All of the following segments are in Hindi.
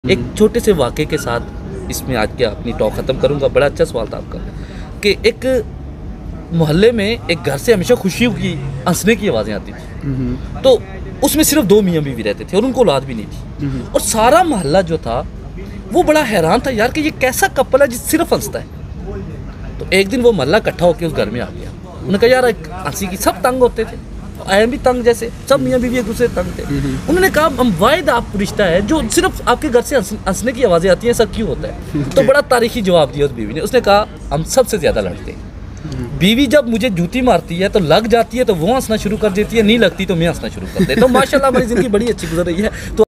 एक छोटे से वाक़े के साथ इसमें आज के अपनी टॉक ख़त्म करूंगा। बड़ा अच्छा सवाल था आपका कि एक मोहल्ले में एक घर से हमेशा खुशियों की हंसने की आवाज़ें आती थी। तो उसमें सिर्फ 2 मियाँ बीवी रहते थे और उनको औलाद भी नहीं थी। और सारा मोहल्ला जो था वो बड़ा हैरान था यार कि ये कैसा कपल है जिस सिर्फ हंसता है। तो एक दिन वो मोहल्ला इकट्ठा होकर उस घर में आ गया। उन्होंने कहा यार हंसी की सब तंग होते थे, आए भी तंग, जैसे सब मियाँ बीवी एक दूसरे तंग थे। उन्होंने कहा हम वाहिद आप रिश्ता है जो सिर्फ आपके घर से हंसने की आवाज़ें आती हैं, ऐसा क्यों होता है? तो बड़ा तारीखी जवाब दिया उस बीवी ने। उसने कहा हम सबसे ज़्यादा लड़ते हैं। बीवी जब मुझे जूती मारती है तो लग जाती है तो वो हंसना शुरू कर देती है, नहीं लगती तो मैं हंसना शुरू कर देता हूँ। माशाल्लाह हमारी ज़िंदगी बड़ी अच्छी गुजर रही है। तो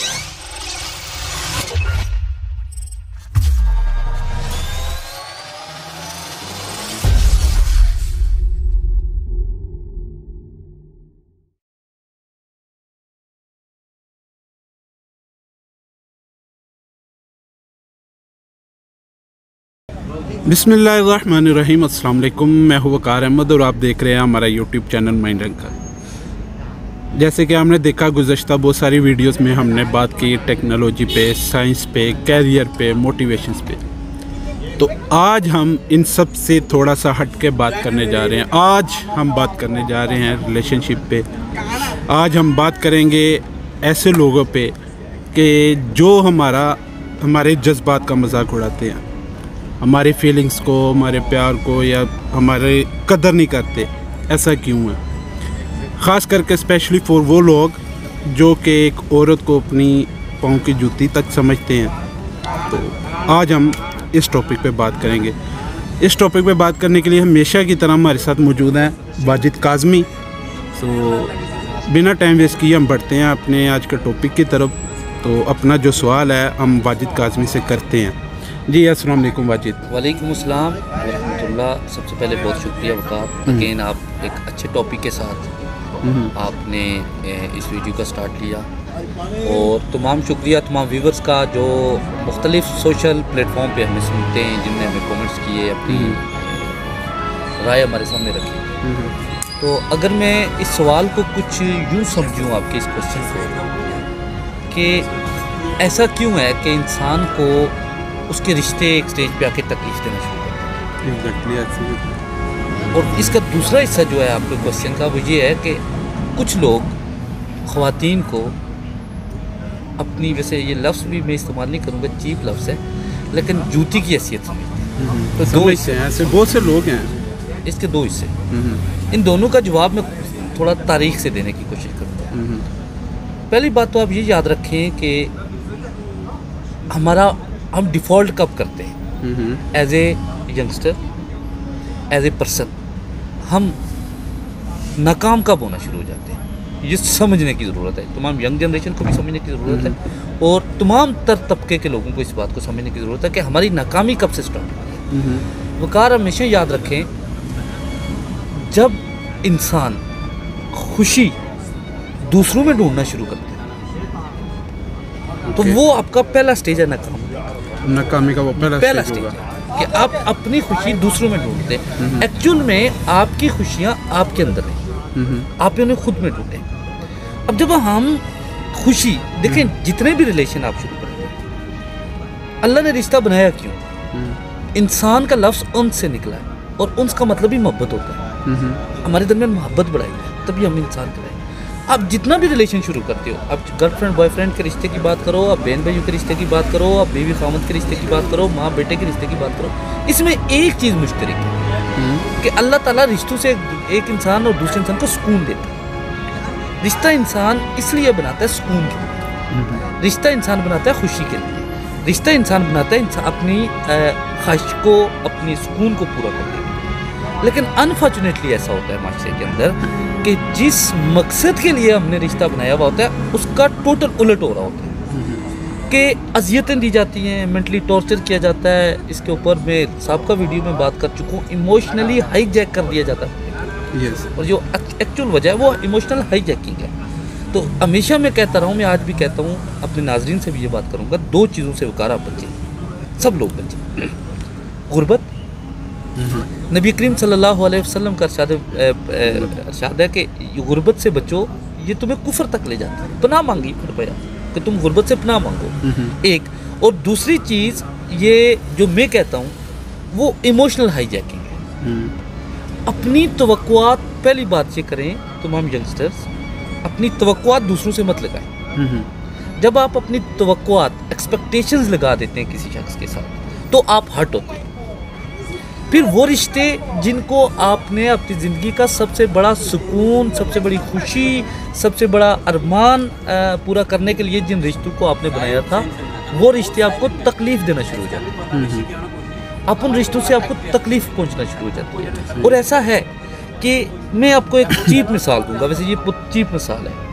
बिस्मिल्लाहिर्रहमानिर्रहीम, अस्सलाम वालेकुम। मैं हूं वकार अहमद और आप देख रहे हैं हमारा यूट्यूब चैनल माइंड अंकल। जैसे कि हमने देखा गुज़श्ता बहुत सारी वीडियोस में हमने बात की टेक्नोलॉजी पे, साइंस पे, कैरियर पे, मोटिवेशंस पे। तो आज हम इन सब से थोड़ा सा हट के बात करने जा रहे हैं। आज हम बात करने जा रहे हैं रिलेशनशिप पे। आज हम बात करेंगे ऐसे लोगों पे कि जो हमारे जज्बात का मजाक उड़ाते हैं, हमारे फीलिंग्स को, हमारे प्यार को या हमारे कदर नहीं करते। ऐसा क्यों है? ख़ास करके स्पेशली फॉर वो लोग जो कि एक औरत को अपनी पाँव की जूती तक समझते हैं। तो आज हम इस टॉपिक पे बात करेंगे। इस टॉपिक पे बात करने के लिए हमेशा की तरह हमारे साथ मौजूद हैं वाजिद काज़मी। तो बिना टाइम वेस्ट किए हम बढ़ते हैं अपने आज के टॉपिक की तरफ। तो अपना जो सवाल है हम वाजिद काज़मी से करते हैं। जी अस्सलाम वालेकुम वाजिद। वालेकुम अस्सलाम रहमतुल्लाह। सबसे पहले बहुत शुक्रिया वकार, अगेन आप एक अच्छे टॉपिक के साथ आपने इस वीडियो का स्टार्ट लिया। और तमाम शुक्रिया तमाम व्यूवर्स का जो मुख्तलिफ़ सोशल प्लेटफॉर्म पे हमें सुनते हैं, जिनने हमें कमेंट्स किए, अपनी राय हमारे सामने रखी। तो अगर मैं इस सवाल को कुछ यूँ समझूँ, आपके इस क्वेश्चन को, कि ऐसा क्यों है कि इंसान को उसके रिश्ते एक स्टेज पे आके तकलीफ देना शुरू करते हैं। एग्जैक्टली। और इसका दूसरा हिस्सा जो है आपके क्वेश्चन का, वो ये है कि कुछ लोग ख़वातीन को अपनी, वैसे ये लफ्ज़ भी मैं इस्तेमाल नहीं करूँगा, चीप लफ्ज़ है, लेकिन जूती की हैसियत समझते हैं। तो 2 हिस्से हैं, ऐसे बहुत से लोग हैं। इसके 2 हिस्से। इन दोनों का जवाब मैं थोड़ा तारीख से देने की कोशिश करता हूँ। पहली बात तो आप ये याद रखें कि हम डिफ़ॉल्ट कब करते हैं as a youngster, as a person, हम नाकाम कब होना शुरू हो जाते हैं, ये समझने की ज़रूरत है। तमाम यंग जनरेशन को भी समझने की ज़रूरत है और तमाम तबके के लोगों को इस बात को समझने की ज़रूरत है कि हमारी नाकामी कब से स्टार्ट होती है। वकार हमेशा याद रखें, जब इंसान खुशी दूसरों में ढूंढना शुरू करता है तो वो आपका पहला स्टेज है नाकामी का। वो पहला स्टेज है कि आप अपनी खुशी दूसरों में ढूंढते हैं। एक्चुअल में आपकी खुशियाँ आपके अंदर हैं, आपने उन्हें खुद में ढूंढे। अब जब हम खुशी देखें, जितने भी रिलेशन आप शुरू करते हैं, अल्लाह ने रिश्ता बनाया क्यों? इंसान का लफ्ज़ उन्स से निकला है और उन्स का मतलब ही मोहब्बत होता है। हमारे दरमियान मोहब्बत बढ़ाई है, तभी हम इंसान कराएं। आप जितना भी रिलेशन शुरू करते हो, आप गर्लफ्रेंड बॉयफ्रेंड के रिश्ते की बात करो, आप बहन भाइयों के रिश्ते की बात करो, आप बीवी खामद के रिश्ते की बात करो, माँ बेटे के रिश्ते की बात करो, इसमें एक चीज़ मुश्तरक है कि अल्लाह ताला रिश्तों से एक इंसान और दूसरे इंसान को सुकून देता है। रिश्ता इंसान इसलिए बनाता है सुकून के लिए, रिश्ता इंसान बनाता है खुशी के लिए, रिश्ता इंसान बनाता है अपनी ख्वाहिश को, अपनी सुकून को पूरा करने के लिए। लेकिन अनफॉर्चुनेटली ऐसा होता है माशरे के अंदर कि जिस मकसद के लिए हमने रिश्ता बनाया हुआ होता है उसका टोटल उलट हो रहा होता है कि अजियतें दी जाती हैं, मेंटली टॉर्चर किया जाता है। इसके ऊपर मैं सबका वीडियो में बात कर चुका हूँ, इमोशनली हाईजैक कर दिया जाता है। और जो एक्चुअल वजह है वो इमोशनल हाईजैकिंग है। तो हमेशा मैं कहता रहा हूँ, मैं आज भी कहता हूँ, अपने नाजरीन से भी ये बात करूँगा, 2 चीज़ों से वकार आप बचें, सब लोग बचें। गुर्बत, नबी करीम सल्लल्लाहु अलैहि वसल्लम का इरशाद है कि गुर्बत से बचो, ये तुम्हें कुफर तक ले जाता है। पनाह मांगी फरमाया, कि तुम गुर्बत से पनाह मांगो, एक। और दूसरी चीज़ ये जो मैं कहता हूँ वो इमोशनल हाईजैकिंग है। अपनी तवक्कुआत, पहली बात ये करें तमाम यंगस्टर्स, अपनी तवक्कुआत दूसरों से मत लगाएं। जब आप अपनी तवक्कुआत, एक्सपेक्टेशंस लगा देते हैं किसी शख्स के साथ तो आप हर्ट होते हैं। फिर वो रिश्ते जिनको आपने अपनी ज़िंदगी का सबसे बड़ा सुकून, सबसे बड़ी खुशी, सबसे बड़ा अरमान पूरा करने के लिए जिन रिश्तों को आपने बनाया था, वो रिश्ते आपको तकलीफ़ देना शुरू हो जाते हैं। आप उन रिश्तों से आपको तकलीफ़ पहुंचना शुरू हो जाती है। और ऐसा है कि मैं आपको एक चीप मिसाल दूंगा, वैसे ये चीप मिसाल है।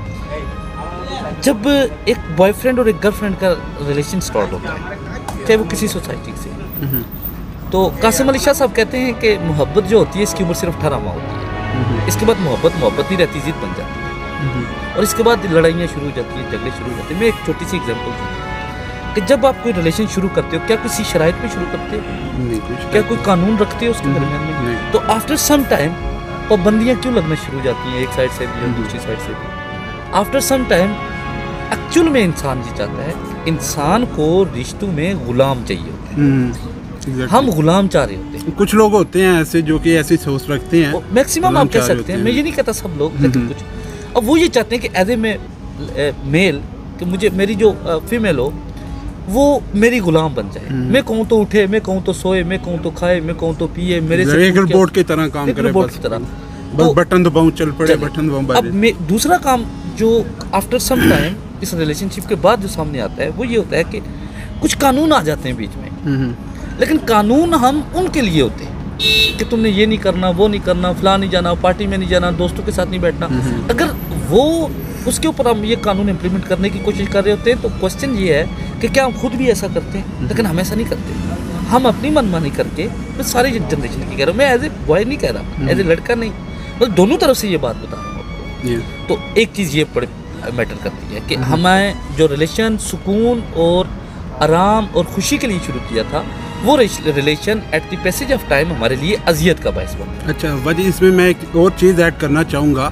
जब एक बॉयफ्रेंड और एक गर्लफ्रेंड का रिलेशन स्टार्ट होता है, चाहे वो किसी सोसाइटी से, तो कासिम अली शाह साहब कहते हैं कि मोहब्बत जो होती है इसकी उम्र सिर्फ 18 माह होती है। इसके बाद मोहब्बत नहीं रहती, जिद बन जाती है। और इसके बाद लड़ाइयाँ शुरू हो जाती हैं, झगड़े शुरू हो जाते हैं। मैं एक छोटी सी एग्जांपल दूँ कि जब आप कोई रिलेशन शुरू करते हो, क्या किसी शराइत में शुरू करते हो? क्या कोई कानून रखते हो उसके दरमियान में? तो आफ्टर सम टाइम पाबंदियाँ क्यों लगना शुरू हो जाती हैं, एक साइड से भी और दूसरी साइड से भी? आफ्टर सम टाइम एक्चुअल में इंसान ये चाहता है, इंसान को रिश्तों में गुलाम चाहिए होता है। हम गुलाम चाह रहे होते हैं। कुछ लोग होते हैं ऐसे जो कि ऐसी सोच रखते हैं, मैक्सिमम आप कह सकते हैं, मैं ये नहीं कहता सब लोग, लेकिन कुछ। अब वो ये चाहते हैं कि एज ए मेल कि मुझे मेरी जो फीमेल हो वो मेरी गुलाम बन जाए। मैं कहूँ तो उठे, मैं कहूँ तो सोए, मैं कहूँ तो खाए, मैं कहूँ तो पिए, मेरे से एक रोबोट की तरह काम करे, रोबोट की तरह बस बटन दबाऊं चल पड़े, बटन दबाऊं। अब मैं दूसरा काम जो आफ्टर सम टाइम इस रिलेशनशिप के बाद जो सामने आता है वो ये होता है कि कुछ कानून आ जाते हैं बीच में। लेकिन कानून हम उनके लिए होते हैं कि तुमने ये नहीं करना, वो नहीं करना, फलां नहीं जाना, पार्टी में नहीं जाना, दोस्तों के साथ नहीं बैठना। अगर वो उसके ऊपर हम ये कानून इम्प्लीमेंट करने की कोशिश कर रहे होते हैं तो क्वेश्चन ये है कि क्या हम खुद भी ऐसा करते हैं? लेकिन हम ऐसा नहीं करते। हम अपनी मनमानी करके, मैं सारी जनरेशन की कह रहा हूँ, मैं एज ए बॉय नहीं कह रहा, एज ए लड़का नहीं, मतलब दोनों तरफ से ये बात बता रहा हूँ आपको। तो एक चीज़ ये बड़े मैटर करती है कि हमें जो रिलेशन सुकून और आराम और खुशी के लिए शुरू किया था, वो relation at the passage of time हमारे लिए अजियत का बायस बना। अच्छा वजह इसमें मैं एक और चीज़ ऐड करना चाहूँगा,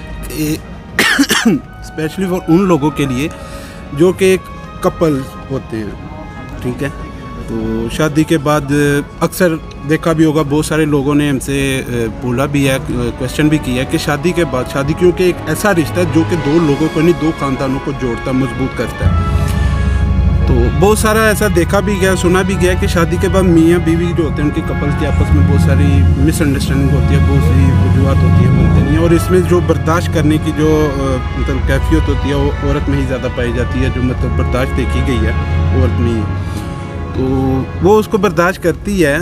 स्पेशली फॉर उन लोगों के लिए जो कि एक कपल होते हैं, ठीक है। तो शादी के बाद अक्सर देखा भी होगा, बहुत सारे लोगों ने हमसे बोला भी है, क्वेश्चन भी किया कि शादी के बाद, शादी क्योंकि एक ऐसा रिश्ता है जो कि दो लोगों को नहीं, दो खानदानों को जोड़ता, मजबूत करता है। तो बहुत सारा ऐसा देखा भी गया, सुना भी गया कि शादी के बाद मियाँ बीवी जो होते हैं उनके कपल्स के आपस में बहुत सारी मिसअंडरस्टैंडिंग होती है, बहुत सी वजूहत होती है, बनते नहीं है। और इसमें जो बर्दाश्त करने की जो मतलब कैफियत होती है वो औरत में ही ज़्यादा पाई जाती है, जो मतलब बर्दाश्त देखी गई है औरत में ही। तो वो उसको बर्दाश्त करती है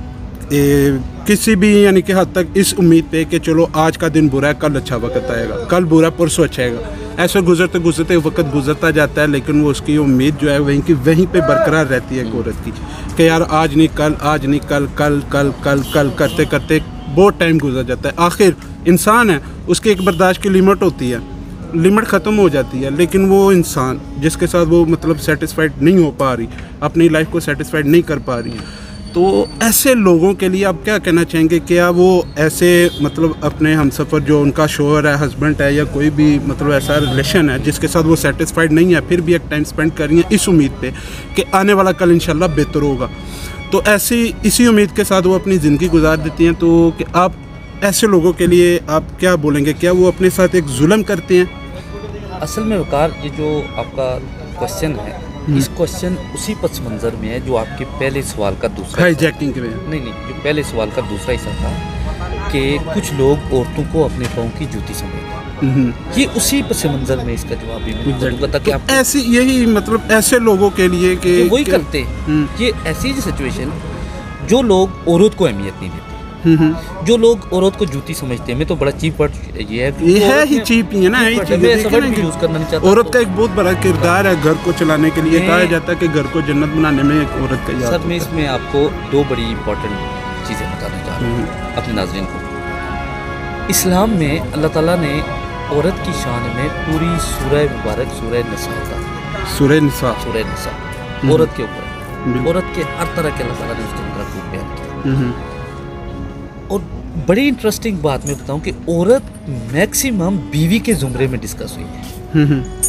किसी भी यानी कि हद तक इस उम्मीद पे कि चलो आज का दिन बुरा है, कल अच्छा वक्त आएगा, कल बुरा परसों अच्छा आएगा। ऐसे गुजरते गुजरते वक्त गुजरता जाता है, लेकिन वो उसकी उम्मीद जो है वहीं पे बरकरार रहती है एक औरत की कि यार आज नहीं कल, आज नहीं कल, कल कल कल कल करते करते बहुत टाइम गुजर जाता है। आखिर इंसान है, उसकी एक बर्दाश्त की लिमिट होती है, लिमिट ख़त्म हो जाती है। लेकिन वो इंसान जिसके साथ वो मतलब सेटिस्फाइड नहीं हो पा रही, अपनी लाइफ को सेटिस्फाइड नहीं कर पा रही, तो ऐसे लोगों के लिए आप क्या कहना चाहेंगे? क्या वो ऐसे मतलब अपने हमसफ़र जो उनका शोहर है, हस्बैंड है, या कोई भी मतलब ऐसा रिलेशन है जिसके साथ वो सेटिस्फाइड नहीं है, फिर भी एक टाइम स्पेंड कर रही हैं इस उम्मीद पे कि आने वाला कल इंशाल्लाह बेहतर होगा, तो ऐसी इसी उम्मीद के साथ वो अपनी ज़िंदगी गुजार देती हैं, तो कि आप ऐसे लोगों के लिए आप क्या बोलेंगे? क्या वो अपने साथ एक जुल्म करते हैं? असल में वकार, ये जो आपका क्वेश्चन है, इस क्वेश्चन उसी पस मंज़र में है जो आपके पहले सवाल का दूसरा हाईजैकिंग के में नहीं, जो पहले सवाल का दूसरा हिस्सा था कि कुछ लोग औरतों को अपने पाँव की जूती समझते हैं। ये उसी पस मंज़र में इसका जवाब भी मैं दूंगा ताकि आप ऐसी यही मतलब ऐसे लोगों के लिए कि वही करते हैं। ये ऐसी सिचुएशन जो लोग औरत को अहमियत नहीं देते, जो लोग औरत को जूती समझते हैं, मैं तो बड़ा चीप वर्ड ये है ही चीप ही है ना, यूज करना नहीं चाहता। औरत का एक बहुत बड़ा किरदार है घर को चलाने के लिए, कहा जाता है कि घर को जन्नत बनाने में एक औरत का सर, मैं इसमें आपको दो बड़ी इंपॉर्टेंट चीज़ें बताना चाह रहा हूँ अपने नाज़रीन को। इस्लाम में अल्लाह ताला ने औरत की शान में पूरी सूरह मुबारक सूरह निसा का, सूरह निसा औरत के ऊपर, औरत के हर तरह के अल्लाह ताला ने उसके अंदर खूब बयान किया। और बड़ी इंटरेस्टिंग बात मैं बताऊं कि औरत मैक्सिमम बीवी के जुमरे में डिस्कस हुई है।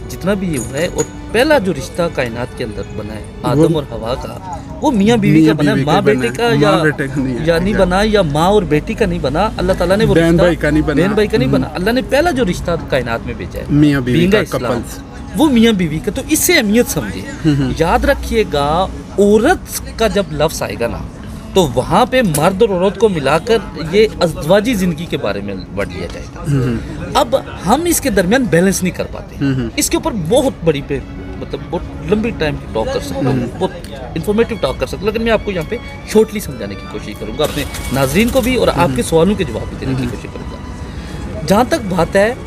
जितना भी ये हुआ है, और पहला जो रिश्ता कायनात के अंदर बना है आदम और हवा का, वो मियाँ बीवी का बना है, माँ बेटे का या नहीं बना, या माँ और बेटी का नहीं बना। अल्लाह ताला ने वो बहन भाई का नहीं बना। अल्लाह ने पहला जो रिश्ता कायनात में भेजा है मियाँ बीवी का इस्लाम, वो मियाँ बीवी का। तो इससे अहमियत समझिए। याद रखिएगा, औरत का जब लफ्ज़ आएगा ना, तो वहाँ पे मर्द और औरत को मिलाकर ये अज़वाजी ज़िंदगी के बारे में बढ़ लिया जाएगा। अब हम इसके दरमियान बैलेंस नहीं कर पाते। इसके ऊपर बहुत बड़ी मतलब बहुत लंबी टाइम की टॉक कर सकता हूँ, बहुत इन्फॉर्मेटिव टॉक कर सकता हूँ, लेकिन मैं आपको यहाँ पे शॉर्टली समझाने की कोशिश करूँगा, अपने नाजरीन को भी और आपके सवालों के जवाब भी देने की कोशिश करूँगा। जहाँ तक बात है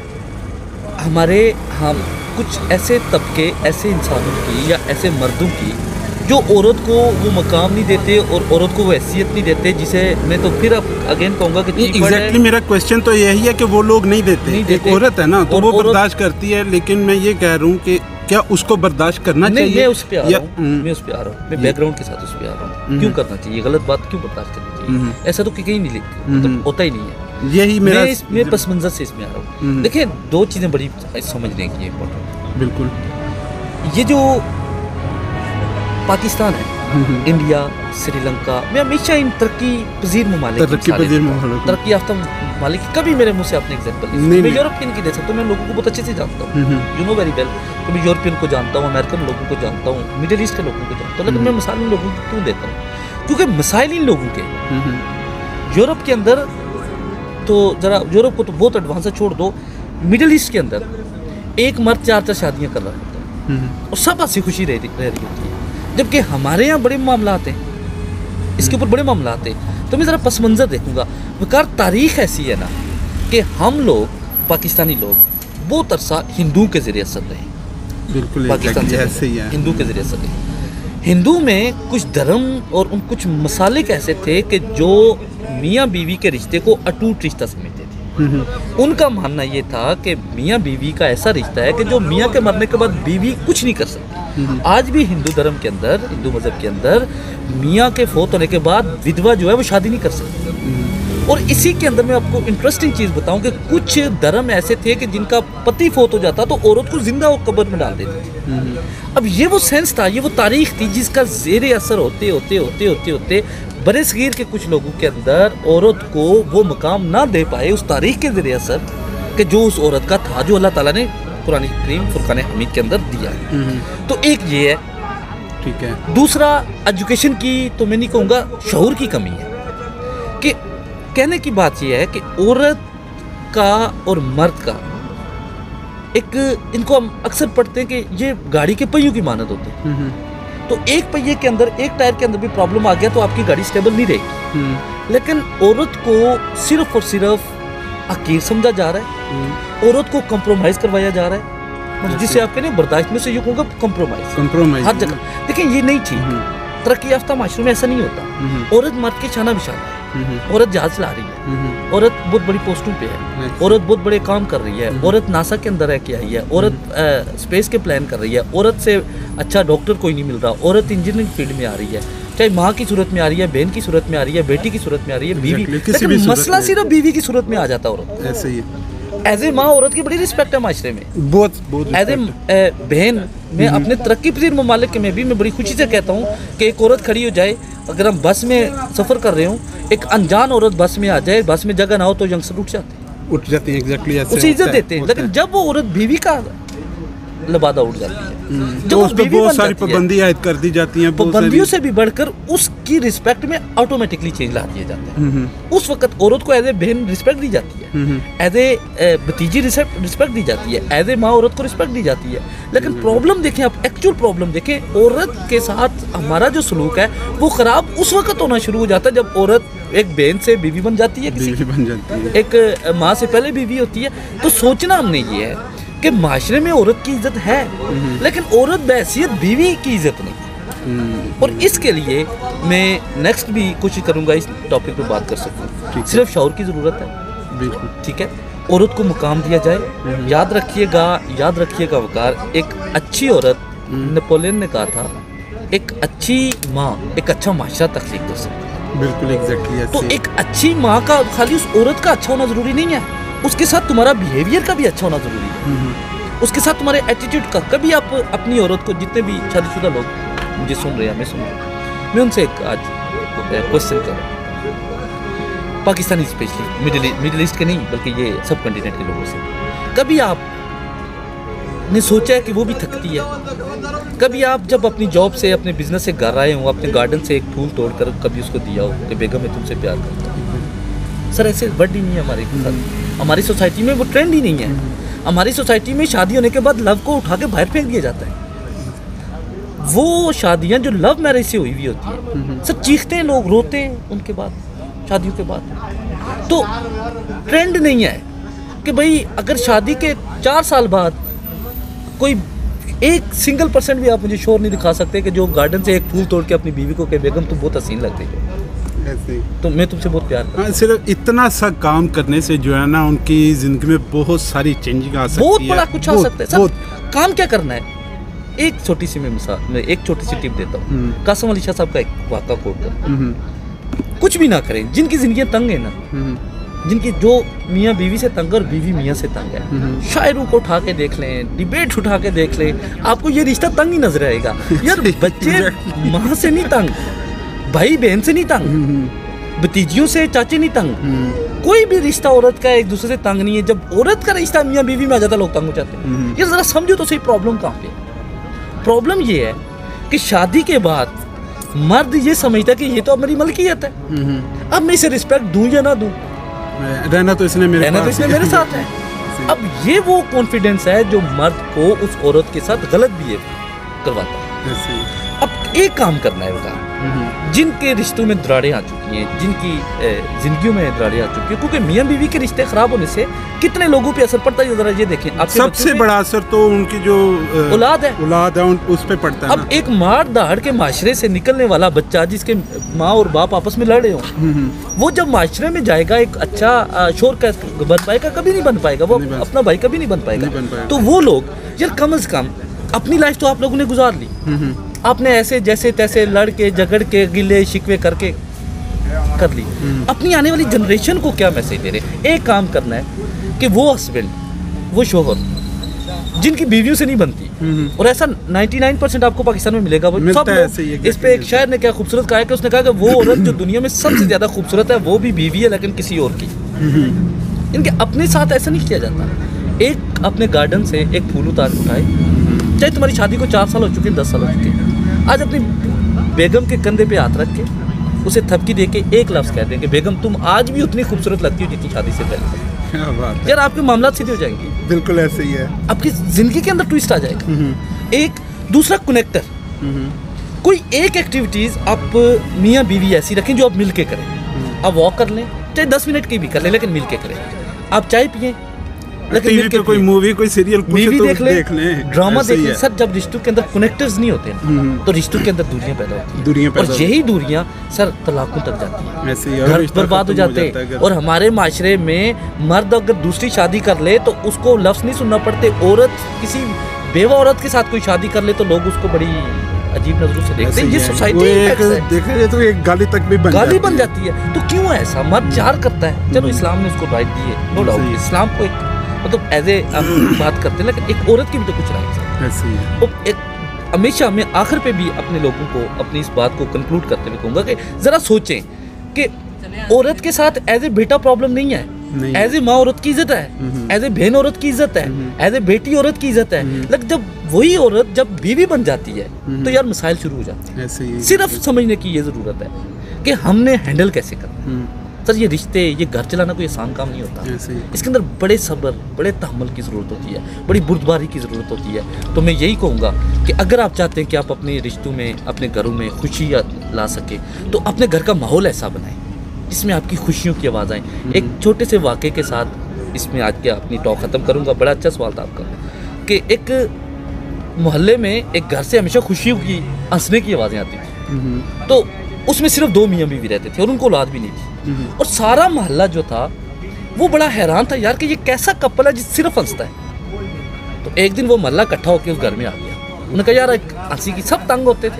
हम कुछ ऐसे तबके, ऐसे इंसानों की या ऐसे मर्दों की जो औरत को वो मकाम नहीं देते और औरत को वो हैसियत नहीं देते, जिसे मैं तो फिर अब अगेन कहूँगा कि एग्जैक्टली मेरा क्वेश्चन तो यही है कि वो लोग नहीं देते। एक औरत है ना, तो वो बर्दाश्त करती है, लेकिन मैं ये कह रहा हूँ कि क्या उसको बर्दाश्त करना चाहिए? मैं उस पे आ रहा हूँ, मैं बैकग्राउंड के साथ उस पे आ रहा हूँ। क्यों करना चाहिए? गलत बात क्यों बर्दाश्त करनी चाहिए? ऐसा तो कहीं नहीं मतलब होता ही नहीं है। यही मैं पस मंजर से इसमें आ रहा हूँ। देखिए, दो चीज़ें बड़ी समझने की इम्पोर्टेंट। बिल्कुल, ये जो पाकिस्तान है, इंडिया, श्रीलंका, मैं हमेशा इन तरक्की पजीर तरक्की याफ्ता ममालिक, कभी मेरे मुँह से आपने एग्जाम्पल नहीं। मैं यूरोपियन की दे सकता हूँ, मैं लोगों को बहुत अच्छे से जानता हूँ, यू नो वेरी वेल। तो मैं यूरोपियन को जानता हूँ, अमेरिकन लोगों को जानता हूँ, मिडिल ईस्ट के लोगों को जानता हूँ, लेकिन मैं मिसाल इन लोगों को क्यों देता हूँ? क्योंकि मिसाइल इन लोगों के यूरोप के अंदर, तो ज़रा यूरोप को तो बहुत एडवांस है, छोड़ दो, मिडिल ईस्ट के अंदर एक मर्द 4 शादियाँ कर रहा होता है और सब हंसी खुशी रह रही होती है, जबकि हमारे यहाँ बड़े मामला आते हैं, इसके ऊपर बड़े मामला आते हैं। तो मैं ज़रा पस मंज़र देखूँगा। बेकार तारीख़ ऐसी है ना कि हम लोग पाकिस्तानी लोग बहुत अरसा हिंदुओं के ज़रिए असर रहे। बिल्कुल, पाकिस्तान से ऐसे ही है, हिंदू के ज़रिए असर रहे। हिंदू में कुछ धर्म और उन कुछ मसालिक ऐसे थे कि जो मियाँ बीवी के रिश्ते को अटूट रिश्ता समझते थे। उनका मानना ये था कि मियाँ बीवी का ऐसा रिश्ता है कि जो मियाँ के मरने के बाद बीवी कुछ नहीं कर सकती। आज भी हिंदू धर्म के अंदर, हिंदू मज़हब के अंदर, मियाँ के फोत होने के बाद विधवा जो है वो शादी नहीं कर सकती। और इसी के अंदर मैं आपको इंटरेस्टिंग चीज़ बताऊं कि कुछ धर्म ऐसे थे कि जिनका पति फोत हो जाता तो औरत को जिंदा और कब्र में डाल देते थे। अब ये वो सेंस था, ये वो तारीख थी जिसका ज़ेरे असर होते होते होते होते होते बड़े सगीर के कुछ लोगों के अंदर औरत को वो मकाम ना दे पाए उस तारीख के ज़रिए असर कि जो उस औरत का था, जो अल्लाह ताला ने कुरान करीम फुरकान हमीद के अंदर दिया है। तो एक ये है, ठीक है। दूसरा, एजुकेशन की तो मैं नहीं कहूँगा, शऊर की कमी है। कि कहने की बात यह है कि औरत का और मर्द का एक, इनको हम अक्सर पढ़ते हैं कि ये गाड़ी के पहियों की मानत होती है। तो एक पहिए के अंदर, एक टायर के अंदर भी प्रॉब्लम आ गया तो आपकी गाड़ी स्टेबल नहीं रहेगी। लेकिन औरत को सिर्फ और सिर्फ हकीर समझा जा रहा है, औरत को कंप्रोमाइज करवाया जा रहा है, जिसे आप कहते हैं बर्दाश्त में से ये कहूँगा कंप्रोमाइज हर जगह। देखिए, ये नहीं ठीक। तरक्की याफ्ता माशरे में ऐसा नहीं होता। औरत मर्द के शाना बिशाना है, औरत जहाज चला रही है, औरत बहुत बड़ी पोस्टों पे है, औरत बहुत बड़े काम कर रही है, औरत नासा के अंदर रह के आई है, औरत स्पेस के प्लान कर रही है, औरत से अच्छा डॉक्टर कोई नहीं मिल रहा, औरत इंजीनियरिंग फील्ड में आ रही है, चाहे माँ की सूरत में आ रही है, बहन की सूरत में आ रही है, बेटी की सूरत में आ रही है, बीवी, लेकिन मसला सिर्फ बीवी की सूरत में आ जाता है। औरत ऐसे ही एज ए माँ औरत की बड़ी रिस्पेक्ट है माशरे में, बहुत एज ए बहन। मैं अपने तरक्की पजीर ममालिक में भी मैं बड़ी खुशी से कहता हूँ कि एक औरत खड़ी हो जाए, अगर हम बस में सफ़र कर रहे हूँ, एक अनजान औरत बस में आ जाए, बस में जगह ना हो तो यंगस्टर उठ जाते हैं, एग्जैक्टली ऐसे उसे इज्जत देते हैं। लेकिन जब वो औरत बीवी का लबादा उठ जाती है, जब उस पर बहुत सारी पाबंदियां आयद कर दी जाती हैं, पाबंदियों से भी बढ़कर उसकी रिस्पेक्ट में ऑटोमेटिकली चेंज ला दिया जाता है। उस वक्त औरत को एज ए बहन रिस्पेक्ट दी जाती है, एज ए भतीजी रिस्पेक्ट दी जाती है, एज ए माँ औरत को रिस्पेक्ट दी जाती है। लेकिन प्रॉब्लम देखें आप, एक्चुअल प्रॉब्लम देखें, औरत के साथ हमारा जो सलूक है वो ख़राब उस वक्त होना शुरू हो जाता है जब औरत एक बहन से बीवी बन जाती है, किसी बन जाती है, एक माँ से पहले बीवी होती है। तो सोचना हमने ये है कि माशरे में औरत की इज्जत है, लेकिन औरत बहैसियत बीवी की इज्जत नहीं। और इसके लिए मैं नेक्स्ट भी कोशिश करूंगा इस टॉपिक पे बात कर सकूं। सिर्फ शऊर की ज़रूरत है, ठीक है, औरत को मुकाम दिया जाए। याद रखिएगा वकार, एक अच्छी औरत, नेपोलियन ने कहा था, एक अच्छी माँ एक अच्छा माशरा तख्लीक कर सकती है। बिल्कुल, एग्जैक्टली। तो एक अच्छी माँ का खाली उस औरत का अच्छा होना ज़रूरी नहीं है, उसके साथ तुम्हारा बिहेवियर का भी अच्छा होना ज़रूरी है। उसके साथ तुम्हारे एटीट्यूड का। कभी आप अपनी औरत को, जितने भी शादीशुदा लोग मुझे सुन रहे हैं, मैं सुन रहा हूँ, मैं उनसे एक आज क्वेश्चन करूँ, पाकिस्तानी स्पेशली, मिडिल ईस्ट के नहीं बल्कि ये सब कंटिनेंट के लोगों से, कभी आपने सोचा है कि वो भी थकती है? कभी आप जब अपनी जॉब से, अपने बिजनेस से घर आए हो, अपने गार्डन से एक फूल तोड़कर कभी उसको दिया हो कि बेगम मैं तुमसे प्यार करता हूँ? सर ऐसे वर्ड ही नहीं है हमारे साथ, हमारी सोसाइटी में वो ट्रेंड ही नहीं है। हमारी सोसाइटी में शादी होने के बाद लव को उठा के बाहर फेंक दिया जाता है। वो शादियां जो लव मैरिज से हुई हुई होती है, सर चीखते हैं लोग, रोते हैं उनके बाद, शादियों के बाद। तो ट्रेंड नहीं है कि भाई अगर शादी के 4 साल बाद कोई एक सिंगल % भी आप मुझे शोर नहीं दिखा सकते कि जो गार्डन से एक फूल तोड़ के अपनी बीवी को कहे बेगम तुम बहुत हसीन लगते हो, तो मैं तुमसे बहुत प्यार करता हूं। सिर्फ इतना सा काम करने से जो है ना उनकी जिंदगी में बहुत सारी चेंजिंग आ सकती है, बहुत बड़ा कुछ आ सकता है। सब काम क्या करना है, एक छोटी सी मैं मिसाल, मैं एक छोटी सी टिप देता हूँ। कासम अली शाह साहब का एक वाक़ा कोट कर, कुछ भी ना करें, जिनकी जिंदगी तंग है ना, जिनकी जो मियाँ बीवी से तंग और बीवी मियाँ से तंग है, शायरों को उठा के देख लें, डिबेट उठा के देख लें, आपको ये रिश्ता तंग ही नजर आएगा। यार बच्चे माँ से नहीं तंग, भाई बहन से नहीं तंग, भतीजियों से चाचे नहीं तंग, कोई भी रिश्ता औरत का एक दूसरे से तंग नहीं है। जब औरत का रिश्ता मियाँ बीवी में आ जाता है लोग तंग हो जाते हैं। ये जरा समझो तो सही प्रॉब्लम कहाँ पे है। प्रॉब्लम ये है कि शादी के बाद मर्द ये समझता है कि ये तो अब मेरी मलकियत है, अब मैं इसे रिस्पेक्ट दूं या ना दूं, रहना तो इसने मेरे साथ है। अब ये वो कॉन्फिडेंस है जो मर्द को उस औरत के साथ गलत बिहेव करवाता है। अब एक काम करना है होगा, जिनके रिश्तों में दरारें आ चुकी हैं, जिनकी जिंदगियों में दरारें आ चुकी हैं, क्योंकि मियाँ बीवी के रिश्ते खराब होने से कितने लोगों पे असर पड़ता है, जरा ये देखें। सबसे बड़ा असर तो उनकी जो औलाद है उस पे पड़ता है। अब एक मार दाड़ के माशरे से निकलने वाला बच्चा जिसके माँ और बाप आपस में लड़ रहे हो, वो जब माशरे में जाएगा एक अच्छा शोर का बन पाएगा? कभी नहीं बन पाएगा। वो अपना भाई कभी नहीं बन पाएगा। तो वो लोग यार कम से कम अपनी लाइफ तो आप लोगों ने गुजार ली, आपने ऐसे जैसे तैसे लड़ के झगड़ के गिले शिकवे करके कर ली, अपनी आने वाली जनरेशन को क्या मैसेज दे रहे? एक काम करना है कि वो हस्बैंड, वो शोहर जिनकी बीवियों से नहीं बनती, और ऐसा 99% आपको पाकिस्तान में मिलेगा, वो सब लोग। इस पे एक शायर ने क्या खूबसूरत कहा है कि उसने कहा कि वो औरत जो दुनिया में सबसे ज्यादा खूबसूरत है वो भी बीवी है लेकिन किसी और की। इनके अपने साथ ऐसा नहीं किया जाता। एक अपने गार्डन से एक फूल उठाए, चाहे तुम्हारी शादी को 4 साल हो चुके हैं, 10 साल हो चुके हैं, आज अपनी बेगम के कंधे पे हाथ रख के उसे थपकी दे के एक लफ्ज़ कह दें कि बेगम तुम आज भी उतनी खूबसूरत लगती हो जितनी शादी से पहले। यार आपके मामला सीधे हो जाएंगे। बिल्कुल ऐसे ही है, आपकी जिंदगी के अंदर ट्विस्ट आ जाएगा। एक दूसरा कनेक्टर, कोई एक एक्टिविटीज आप मियाँ बीवी ऐसी रखें जो आप मिल के करें। आप वॉक कर लें, चाहे 10 मिनट की भी कर लें, लेकिन मिल के करें। आप चाय पिए, लेकिन टीवी पे कोई मूवी, कोई सीरियल तो देख ले, ड्रामा देख ले। सर जब रिश्तों के अंदर कनेक्टर्स नहीं होते तो रिश्तों के अंदर दूरियां पैदा होती हैं, और यही दूरियां सर तलाकों तक जाती हैं, घर बर्बाद हो जाते हैं। और हमारे माशरे में मर्द अगर दूसरी शादी कर ले तो उसको लफ्ज़ नहीं सुनना पड़ते। औरत किसी बेवा औरत के साथ कोई शादी कर ले तो लोग उसको बड़ी अजीब नजरों से देखते हैं। ये सोसाइटी देखे तो एक गाली तक भी बन जाती है। तो क्यों ऐसा? मर्द प्यार करता है, चलो इस्लाम ने उसको राइट दी है, नो डाउट। इस्लाम को एक मतलब एज ए बात करते हैं, लेकिन एक औरत की भी तो कुछ राइट्स है। और एक हमेशा मैं आखिर पे भी अपने लोगों को अपनी इस बात को कंक्लूड करते हुए कहूँगा कि ज़रा सोचें कि औरत के साथ एज ए बेटा प्रॉब्लम नहीं है, एज ए माँ औरत की इज्जत है, एज ए बहन औरत की इज्जत है, एज ए बेटी औरत की इज्जत है। लेकिन जब वही औरत जब बीवी बन जाती है तो यार मसाइल शुरू हो जाते हैं। सिर्फ समझने की ये ज़रूरत है कि हमने हैंडल कैसे करना है। सर ये रिश्ते, ये घर चलाना कोई आसान काम नहीं होता। इसके अंदर बड़े सब्र, बड़े तहम्मुल की ज़रूरत होती है, बड़ी बुर्दबारी की ज़रूरत होती है। तो मैं यही कहूँगा कि अगर आप चाहते हैं कि आप अपने रिश्तों में, अपने घरों में खुशी ला सके, तो अपने घर का माहौल ऐसा बनाएं जिसमें आपकी खुशियों की आवाज़ आए। एक छोटे से वाक़े के साथ इसमें आज के अपनी टॉक ख़त्म करूँगा। बड़ा अच्छा सवाल था आपका कि एक मोहल्ले में एक घर से हमेशा खुशियों की, हंसने की आवाज़ें आती थी। तो उसमें सिर्फ 2 मियाँ बीवी रहते थे और उनको औलाद भी नहीं थी। और सारा मोहल्ला जो था वो बड़ा हैरान था यार कि ये कैसा कपल है जो सिर्फ हंसता है। तो एक दिन वो मोहल्ला इकट्ठा होकर उस घर में आ गया। उन्होंने कहा यार हंसी की सब तंग होते थे,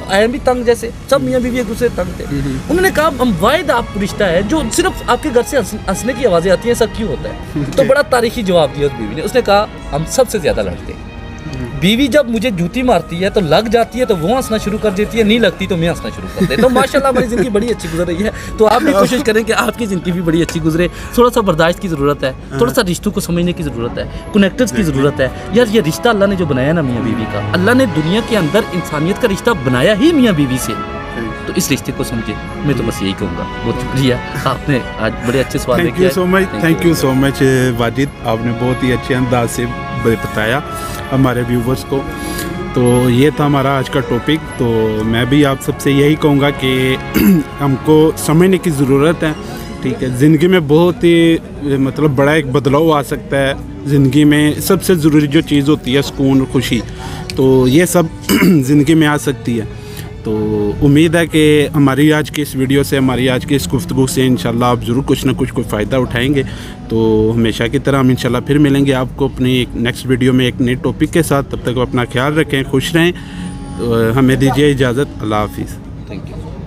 आए भी तंग, जैसे सब मियाँ बीवी एक दूसरे तंग थे। उन्होंने कहा हम वाहिद आप रिश्ता है जो सिर्फ आपके घर से हंसने की आवाज़ें आती हैं, ऐसा क्यों होता है? तो बड़ा तारीखी जवाब दिया उस बीवी ने। उसने कहा हम सबसे ज़्यादा लड़ते हैं। बीवी जब मुझे जूती मारती है तो लग जाती है तो वो हंसना शुरू कर देती है, नहीं लगती तो मैं हंसना शुरू कर देता हूँ। तो माशाल्लाह हमारी ज़िंदगी बड़ी अच्छी गुजर रही है। तो आप भी कोशिश करें कि आपकी ज़िंदगी भी बड़ी अच्छी गुजरे। थोड़ा सा बर्दाश्त की ज़रूरत है, थोड़ा सा रिश्तों को समझने की ज़रूरत है, कनेक्टर्स की ज़रूरत है। यार ये रिश्ता अल्लाह ने जो बनाया ना मियाँ बीवी का, अल्लाह ने दुनिया के अंदर इंसानियत का रिश्ता बनाया ही मियाँ बीवी से। तो इस रिश्ते को समझे, मैं तो बस यही कहूँगा। बहुत शुक्रिया, आपने आज बड़े अच्छे सवाल किए। Thank you so much Wajid, आपने बहुत ही अच्छे अंदाज से बताया हमारे व्यूवर्स को। तो ये था हमारा आज का टॉपिक। तो मैं भी आप सबसे यही कहूँगा कि हमको समझने की ज़रूरत है, ठीक है। ज़िंदगी में बहुत ही मतलब बड़ा एक बदलाव आ सकता है। ज़िंदगी में सबसे ज़रूरी जो चीज़ होती है सुकून और खुशी, तो ये सब ज़िंदगी में आ सकती है। तो उम्मीद है कि हमारी आज की इस वीडियो से, हमारी आज की इस गुफ्तगू से इंशाल्लाह आप ज़रूर कुछ ना कुछ कोई फ़ायदा उठाएंगे। तो हमेशा की तरह हम इंशाल्लाह फिर मिलेंगे आपको अपनी एक नेक्स्ट वीडियो में एक नए टॉपिक के साथ। तब तक अपना ख्याल रखें, खुश रहें। तो हमें दीजिए इजाज़त। अल्लाह हाफिज़। Thank you.